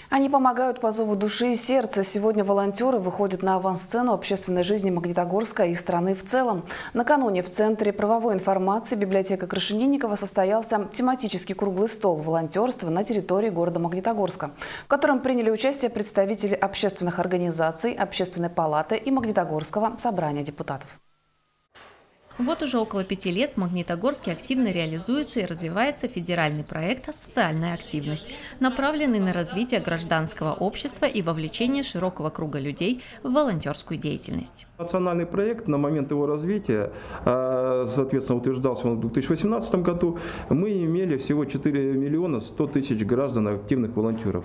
Они помогают по зову души и сердца. Сегодня волонтеры выходят на авансцену общественной жизни Магнитогорска и страны в целом. Накануне в Центре правовой информации библиотека Крашенинникова состоялся тематический круглый стол волонтерства на территории города Магнитогорска, в котором приняли участие представители общественных организаций, Общественной палаты и Магнитогорского собрания депутатов. Вот уже около 5 лет в Магнитогорске активно реализуется и развивается федеральный проект «Социальная активность», направленный на развитие гражданского общества и вовлечение широкого круга людей в волонтерскую деятельность. Национальный проект на момент его развития, соответственно, утверждался он в 2018 году. Мы имели всего 4 миллиона 100 тысяч граждан активных волонтеров.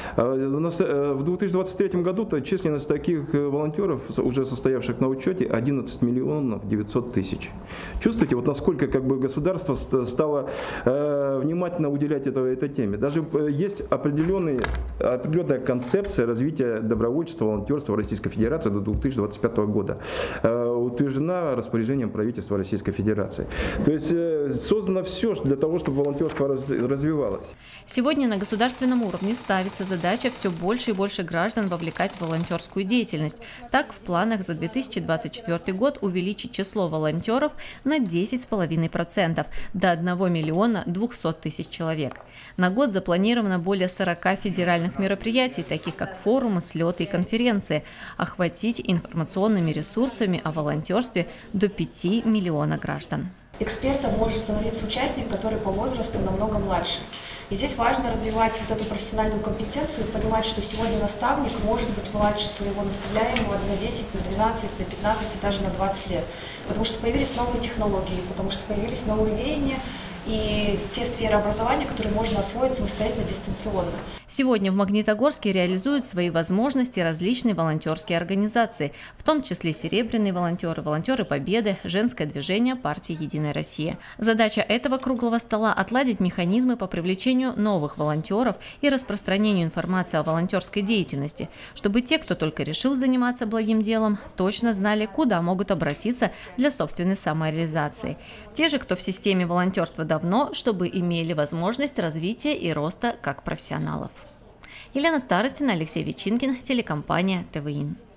В 2023 году численность таких волонтеров, уже состоявших на учете, 11 миллионов 900 тысяч. Чувствуете, вот насколько государство стало внимательно уделять этой теме. Даже есть определенная концепция развития добровольчества, волонтерства в Российской Федерации до 2025 года. Утверждена распоряжением правительства Российской Федерации. То есть создано все для того, чтобы волонтерство развивалось. Сегодня на государственном уровне ставится задача все больше и больше граждан вовлекать в волонтерскую деятельность. Так, в планах за 2024 год увеличить число волонтеров на 10,5% до 1 миллиона 200 тысяч человек. На год запланировано более 40 федеральных мероприятий, таких как форумы, слеты и конференции, охватить информационными ресурсами о волонтерстве до 5 миллиона граждан. Экспертом может становиться участник, который по возрасту намного младше. И здесь важно развивать вот эту профессиональную компетенцию и понимать, что сегодня наставник может быть младше своего наставляемого на 10, на 12, на 15 и даже на 20 лет. Потому что появились новые технологии, потому что появились новые веяния и те сферы образования, которые можно освоить самостоятельно, дистанционно. Сегодня в Магнитогорске реализуют свои возможности различные волонтерские организации, в том числе «Серебряные волонтеры», «Волонтеры Победы», «Женское движение» партии «Единая Россия». Задача этого круглого стола – отладить механизмы по привлечению новых волонтеров и распространению информации о волонтерской деятельности, чтобы те, кто только решил заниматься благим делом, точно знали, куда могут обратиться для собственной самореализации. Те же, кто в системе волонтерства давно, чтобы имели возможность развития и роста как профессионалов. Елена Старостина, Алексей Вечинкин, телекомпания ТВИН.